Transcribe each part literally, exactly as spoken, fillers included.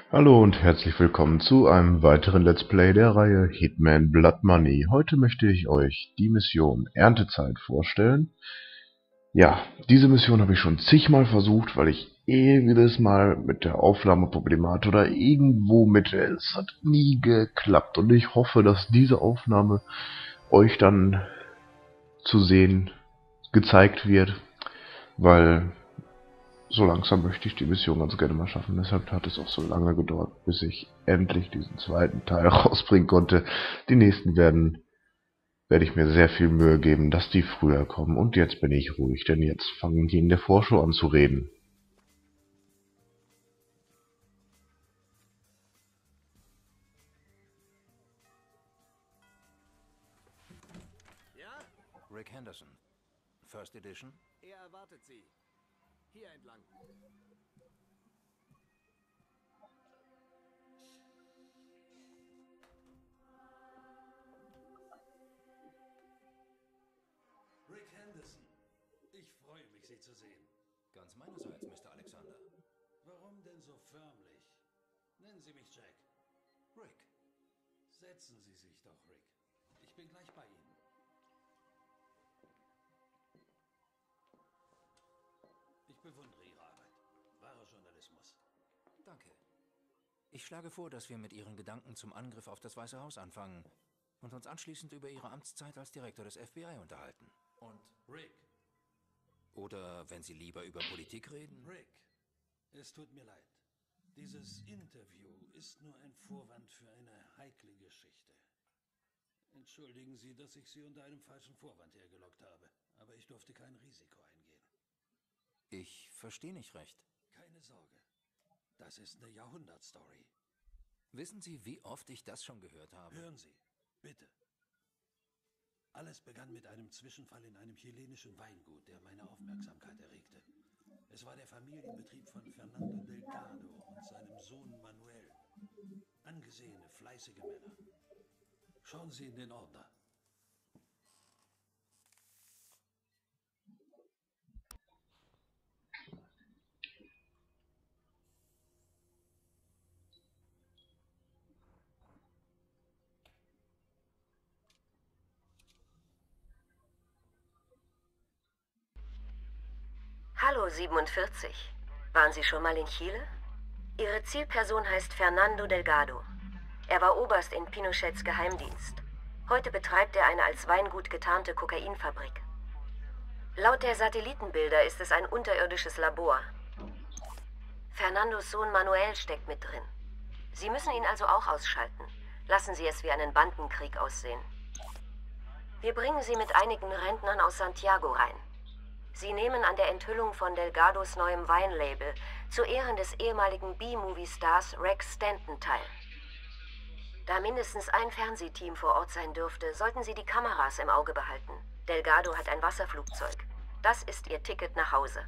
Hallo und herzlich willkommen zu einem weiteren Let's Play der Reihe Hitman Blood Money. Heute möchte ich euch die Mission Erntezeit vorstellen. Ja, diese Mission habe ich schon zigmal versucht, weil ich jedes Mal mit der Aufnahme Probleme hatte oder irgendwo mit. Es hat nie geklappt und ich hoffe, dass diese Aufnahme euch dann zu sehen gezeigt wird, weil so langsam möchte ich die Mission ganz gerne mal schaffen. Deshalb hat es auch so lange gedauert, bis ich endlich diesen zweiten Teil rausbringen konnte. Die nächsten werden, werde ich mir sehr viel Mühe geben, dass die früher kommen. Und jetzt bin ich ruhig, denn jetzt fangen die in der Vorschau an zu reden. Ja? Rick Henderson. First Edition? Er erwartet Sie. Hier entlang. Rick Henderson. Ich freue mich, Sie zu sehen. Ganz meinerseits, Mister Alexander. Warum denn so förmlich? Nennen Sie mich Jack. Rick. Setzen Sie sich doch, Rick. Ich bin gleich bei Ihnen. Ich bewundere Ihre Arbeit. Wahrer Journalismus. Danke. Ich schlage vor, dass wir mit Ihren Gedanken zum Angriff auf das Weiße Haus anfangen und uns anschließend über Ihre Amtszeit als Direktor des F B I unterhalten. Und Rick. Oder, wenn Sie lieber über Politik reden... Rick, es tut mir leid. Dieses Interview ist nur ein Vorwand für eine heikle Geschichte. Entschuldigen Sie, dass ich Sie unter einem falschen Vorwand hergelockt habe, aber ich durfte kein Risiko eingehen. Ich verstehe nicht recht. Keine Sorge. Das ist eine Jahrhundertstory. Wissen Sie, wie oft ich das schon gehört habe? Hören Sie, bitte. Alles begann mit einem Zwischenfall in einem chilenischen Weingut, der meine Aufmerksamkeit erregte. Es war der Familienbetrieb von Fernando Delgado und seinem Sohn Manuel. Angesehene, fleißige Männer. Schauen Sie in den Ordner. Hallo siebenundvierzig. Waren Sie schon mal in Chile? Ihre Zielperson heißt Fernando Delgado. Er war Oberst in Pinochets Geheimdienst. Heute betreibt er eine als Weingut getarnte Kokainfabrik. Laut der Satellitenbilder ist es ein unterirdisches Labor. Fernandos Sohn Manuel steckt mit drin. Sie müssen ihn also auch ausschalten. Lassen Sie es wie einen Bandenkrieg aussehen. Wir bringen Sie mit einigen Rentnern aus Santiago rein. Sie nehmen an der Enthüllung von Delgados neuem Weinlabel zu Ehren des ehemaligen B-Movie-Stars Rex Stanton teil. Da mindestens ein Fernsehteam vor Ort sein dürfte, sollten Sie die Kameras im Auge behalten. Delgado hat ein Wasserflugzeug. Das ist Ihr Ticket nach Hause.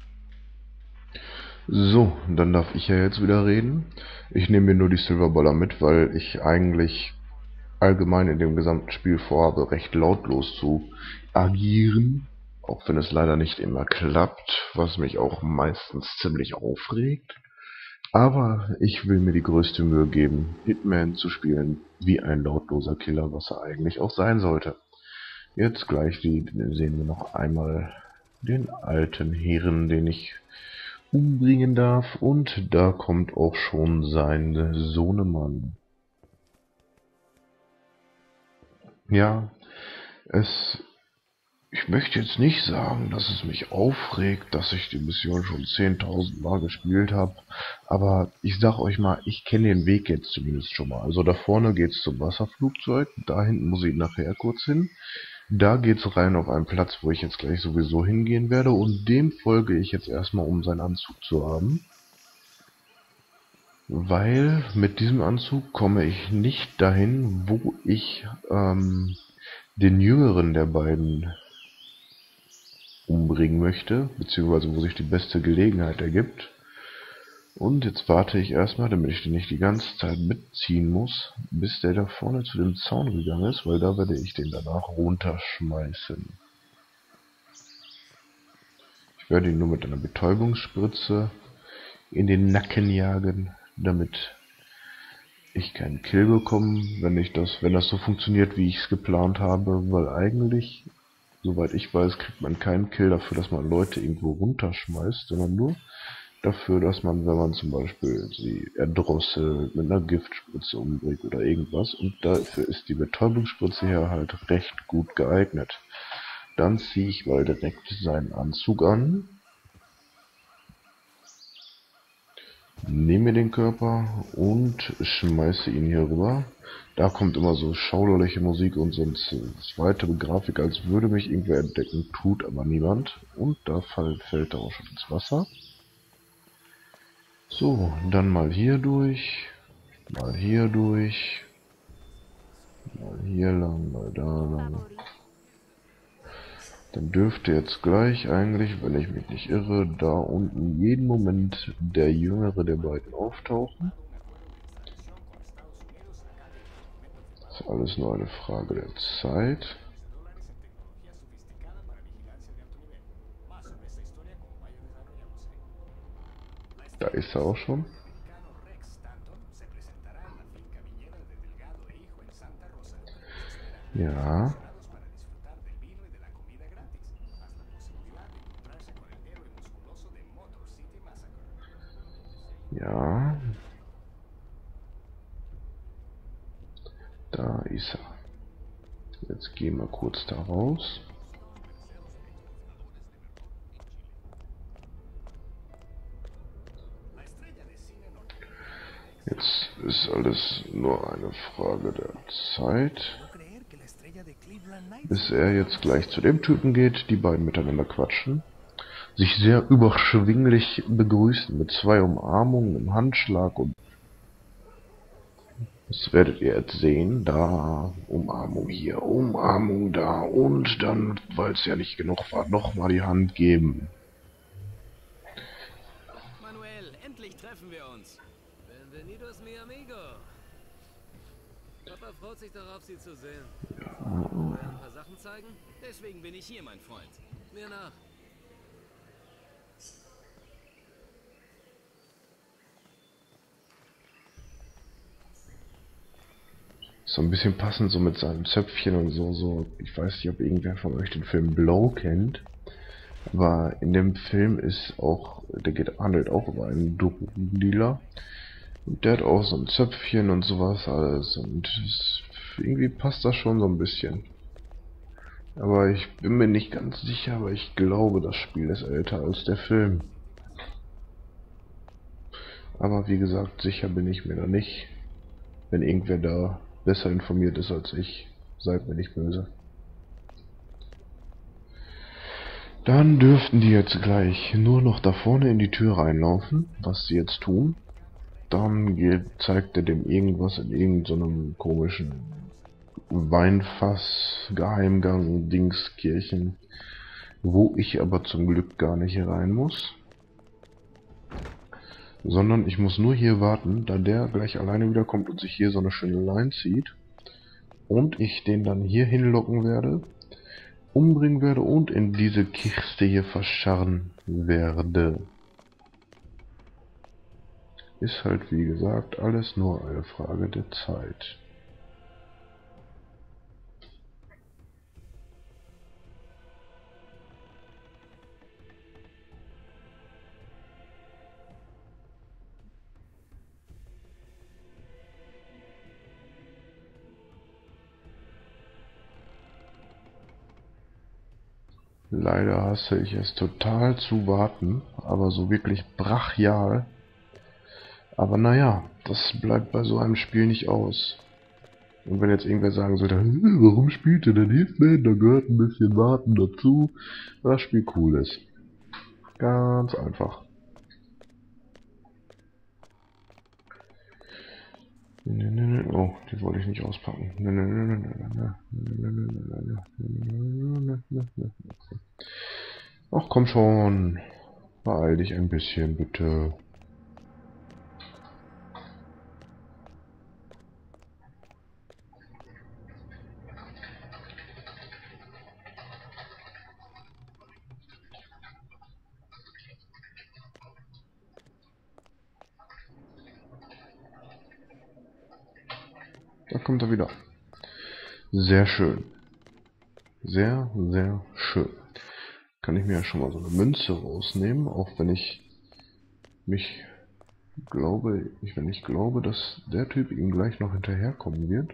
So, dann darf ich ja jetzt wieder reden. Ich nehme mir nur die Silverballer mit, weil ich eigentlich allgemein in dem gesamten Spiel vorhabe, recht lautlos zu agieren. Auch wenn es leider nicht immer klappt, was mich auch meistens ziemlich aufregt. Aber ich will mir die größte Mühe geben, Hitman zu spielen wie ein lautloser Killer, was er eigentlich auch sein sollte. Jetzt gleich die, sehen wir noch einmal den alten Herren, den ich umbringen darf. Und da kommt auch schon sein Sohnemann. Ja, es... Ich möchte jetzt nicht sagen, dass es mich aufregt, dass ich die Mission schon zehntausend Mal gespielt habe, aber ich sag euch mal, ich kenne den Weg jetzt zumindest schon mal. Also da vorne geht's zum Wasserflugzeug, da hinten muss ich nachher kurz hin. Da geht's rein auf einen Platz, wo ich jetzt gleich sowieso hingehen werde, und dem folge ich jetzt erstmal, um seinen Anzug zu haben. Weil mit diesem Anzug komme ich nicht dahin, wo ich ähm, den jüngeren der beiden umbringen möchte, beziehungsweise wo sich die beste Gelegenheit ergibt. Und jetzt warte ich erstmal, damit ich den nicht die ganze Zeit mitziehen muss, bis der da vorne zu dem Zaun gegangen ist, weil da werde ich den danach runterschmeißen. Ich werde ihn nur mit einer Betäubungsspritze in den Nacken jagen, damit ich keinen Kill bekomme, wenn ich das, wenn das so funktioniert, wie ich es geplant habe, weil eigentlich, soweit ich weiß, kriegt man keinen Kill dafür, dass man Leute irgendwo runterschmeißt, sondern nur dafür, dass man, wenn man zum Beispiel sie erdrosselt, mit einer Giftspritze umbringt oder irgendwas, und dafür ist die Betäubungsspritze hier halt recht gut geeignet. Dann ziehe ich mal direkt seinen Anzug an, nehme den Körper und schmeiße ihn hier rüber. Da kommt immer so schauderliche Musik und so eine zweite Grafik, als würde mich irgendwer entdecken, tut aber niemand. Und da fällt er auch schon ins Wasser. So, dann mal hier durch, mal hier durch, mal hier lang, mal da lang. Dann dürfte jetzt gleich eigentlich, wenn ich mich nicht irre, da unten jeden Moment der jüngere der beiden auftauchen. Das ist alles nur eine Frage der Zeit. Da ist er auch schon. Ja. Ja. Da ist er. Jetzt gehen wir kurz da raus. Jetzt ist alles nur eine Frage der Zeit, bis er jetzt gleich zu dem Typen geht, die beiden miteinander quatschen, sich sehr überschwinglich begrüßen mit zwei Umarmungen, einem Handschlag, und das werdet ihr jetzt sehen, da Umarmung hier, Umarmung da, und dann, weil es ja nicht genug war, nochmal die Hand geben. Manuel, endlich treffen wir uns. Bienvenidos mi amigo. Papa freut sich darauf, Sie zu sehen. Ja. Wollen wir ein paar Sachen zeigen? Deswegen bin ich hier, mein Freund. Mir nach. So ein bisschen passend so mit seinem Zöpfchen und so, so. Ich weiß nicht, ob irgendwer von euch den Film Blow kennt. Aber in dem Film ist auch, der geht, handelt auch über einen Drogendealer. Und der hat auch so ein Zöpfchen und sowas alles. Und es, irgendwie passt das schon so ein bisschen. Aber ich bin mir nicht ganz sicher, aber ich glaube, das Spiel ist älter als der Film. Aber wie gesagt, sicher bin ich mir da nicht. Wenn irgendwer da besser informiert ist als ich, seid mir nicht böse. Dann dürften die jetzt gleich nur noch da vorne in die Tür reinlaufen, was sie jetzt tun. Dann geht, zeigt er dem irgendwas in irgendeinem komischen Weinfass, Geheimgang, Dingskirchen, wo ich aber zum Glück gar nicht rein muss. Sondern ich muss nur hier warten, da der gleich alleine wieder kommt und sich hier so eine schöne Line zieht. Und ich den dann hier hinlocken werde, umbringen werde und in diese Kiste hier verscharren werde. Ist halt wie gesagt alles nur eine Frage der Zeit. Leider hasse ich es total zu warten, aber so wirklich brachial. Aber naja, das bleibt bei so einem Spiel nicht aus. Und wenn jetzt irgendwer sagen sollte, warum spielt ihr denn Hitman? Da gehört ein bisschen Warten dazu, weil das Spiel cool ist. Ganz einfach. Oh, die wollte ich nicht auspacken. Ach komm schon, beeil dich ein bisschen bitte. Da kommt er wieder. Sehr schön. Sehr, sehr schön. Kann ich mir ja schon mal so eine Münze rausnehmen, auch wenn ich mich glaube, ich, wenn ich glaube, dass der Typ ihm gleich noch hinterherkommen wird.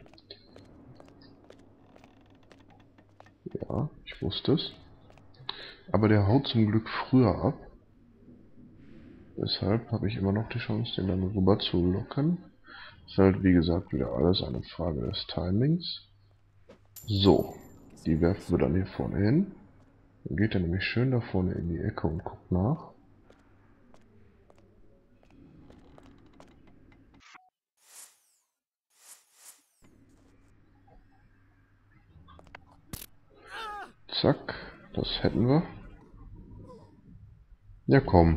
Ja, ich wusste es. Aber der haut zum Glück früher ab. Deshalb habe ich immer noch die Chance, den dann rüber zu locken. Ist halt, wie gesagt, wieder alles eine Frage des Timings. So, die werfen wir dann hier vorne hin. Dann geht er nämlich schön da vorne in die Ecke und guckt nach. Zack, das hätten wir. Ja, komm.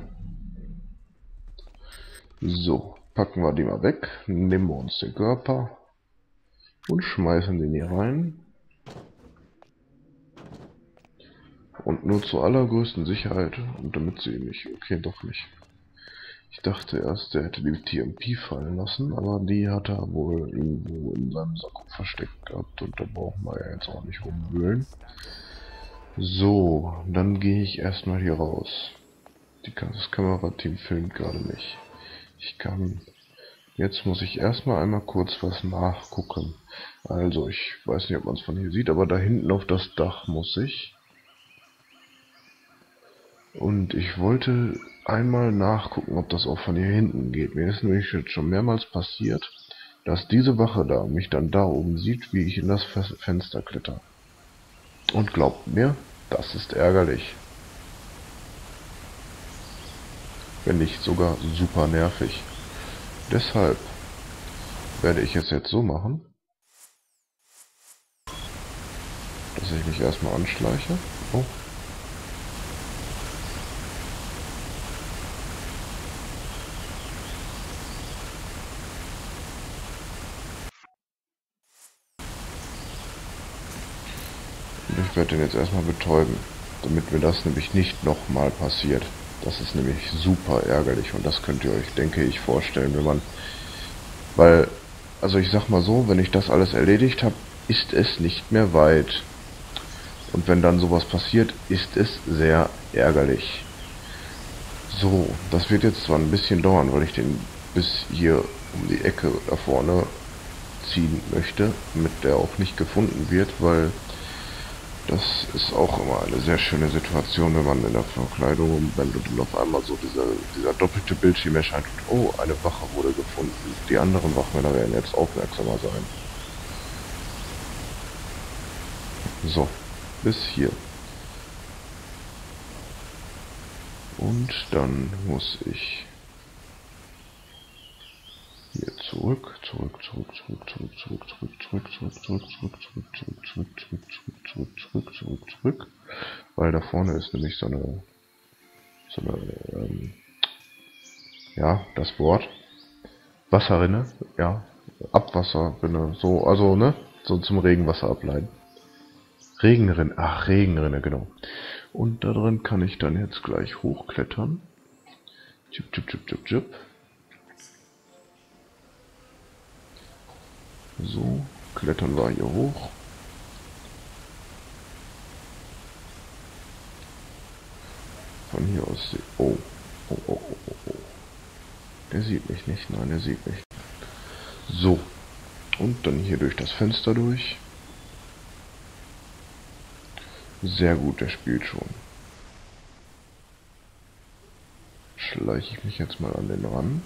So, packen wir die mal weg, nehmen wir uns den Körper und schmeißen den hier rein. Und nur zur allergrößten Sicherheit, und damit sie nicht, okay, doch nicht. Ich dachte erst, der hätte die T M P fallen lassen, aber die hat er wohl irgendwo in seinem Sakko versteckt gehabt und da brauchen wir ja jetzt auch nicht rumwühlen. So, dann gehe ich erstmal hier raus. Die, das Kamerateam filmt gerade nicht. Ich kann... Jetzt muss ich erstmal einmal kurz was nachgucken. Also, ich weiß nicht, ob man es von hier sieht, aber da hinten auf das Dach muss ich. Und ich wollte einmal nachgucken, ob das auch von hier hinten geht. Mir ist nämlich jetzt schon mehrmals passiert, dass diese Wache da mich dann da oben sieht, wie ich in das Fenster kletter. Und glaubt mir, das ist ärgerlich. Wenn nicht sogar super nervig. Deshalb werde ich es jetzt so machen, dass ich mich erstmal anschleiche. Oh. Und ich werde den jetzt erstmal betäuben, damit mir das nämlich nicht nochmal passiert. Das ist nämlich super ärgerlich und das könnt ihr euch, denke ich, vorstellen, wenn man... Weil, also ich sag mal so, wenn ich das alles erledigt habe, ist es nicht mehr weit. Und wenn dann sowas passiert, ist es sehr ärgerlich. So, das wird jetzt zwar ein bisschen dauern, weil ich den bis hier um die Ecke da vorne ziehen möchte, damit der auch nicht gefunden wird, weil... Das ist auch immer eine sehr schöne Situation, wenn man in der Verkleidung rumrennt und dann auf einmal so dieser, dieser doppelte Bildschirm erscheint und oh, eine Wache wurde gefunden. Die anderen Wachmänner werden jetzt aufmerksamer sein. So, bis hier. Und dann muss ich hier zurück, zurück, zurück, zurück, zurück, zurück, zurück, zurück, zurück, zurück, zurück, zurück, zurück, zurück, zurück, zurück, zurück, zurück, zurück, weil da vorne ist nämlich so eine, so eine, ähm, ja, das Wort, Wasserrinne, ja, Abwasserrinne, so, also, ne, so zum Regenwasser ableiten. Regenrinne, ach, Regenrinne, genau. Und da drin kann ich dann jetzt gleich hochklettern. Tschip, tschip, tschip, tschip, tschip. So, klettern wir hier hoch. Von hier aus... Oh, oh, oh, oh, oh, oh. Der sieht mich nicht, nein, der sieht mich nicht. So, und dann hier durch das Fenster durch. Sehr gut, der spielt schon. Schleiche ich mich jetzt mal an den ran.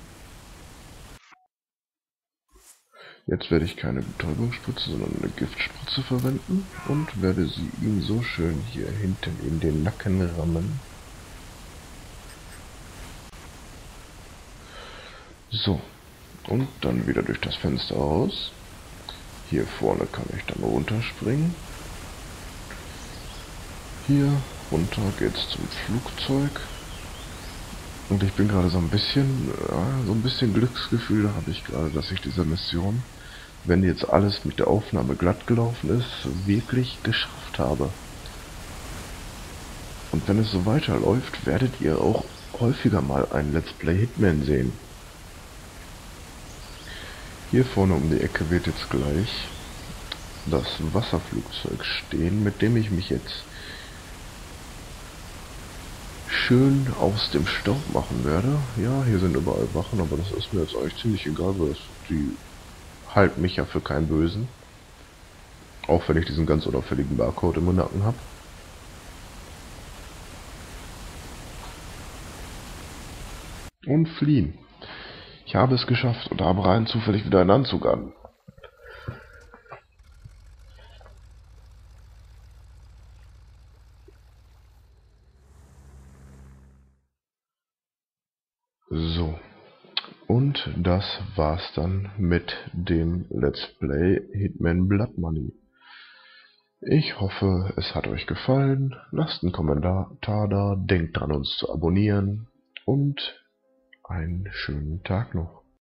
Jetzt werde ich keine Betäubungsspritze, sondern eine Giftspritze verwenden und werde sie ihm so schön hier hinten in den Nacken rammen. So, und dann wieder durch das Fenster raus. Hier vorne kann ich dann runterspringen. Hier runter geht's zum Flugzeug. Und ich bin gerade so ein bisschen, ja, so ein bisschen Glücksgefühl habe ich gerade, dass ich diese Mission, wenn jetzt alles mit der Aufnahme glatt gelaufen ist, wirklich geschafft habe. Und wenn es so weiterläuft, werdet ihr auch häufiger mal ein Let's Play Hitman sehen. Hier vorne um die Ecke wird jetzt gleich das Wasserflugzeug stehen, mit dem ich mich jetzt schön aus dem Staub machen werde. Ja, hier sind überall Wachen, aber das ist mir jetzt eigentlich ziemlich egal, weil das, die halten mich ja für keinen Bösen. Auch wenn ich diesen ganz unauffälligen Barcode im Nacken habe. Und fliehen. Ich habe es geschafft und habe rein zufällig wieder einen Anzug an. So. Und das war's dann mit dem Let's Play Hitman Blood Money. Ich hoffe, es hat euch gefallen. Lasst einen Kommentar da, denkt dran, uns zu abonnieren und einen schönen Tag noch.